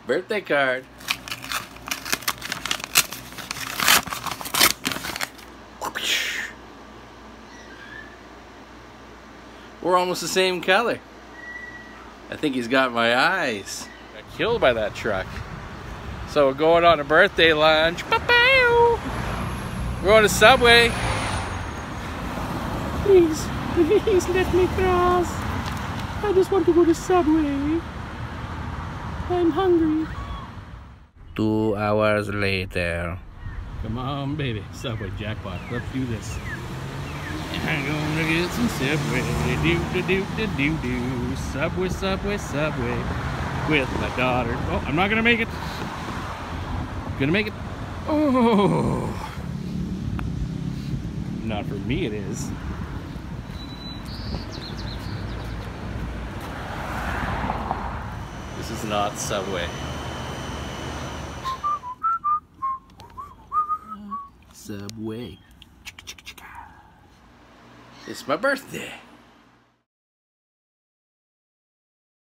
Birthday card. We're almost the same color. I think he's got my eyes. Got killed by that truck. So we're going on a birthday lunch. We're going to Subway. Please let me cross. I just want to go to Subway. I'm hungry. 2 hours later. Come on, baby. Subway jackpot. Let's do this. I'm gonna get some Subway. Do. Subway, Subway, Subway. With my daughter. Oh, I'm not gonna make it. Gonna make it. Oh. Not for me, it is. This is not Subway. Subway. It's my birthday.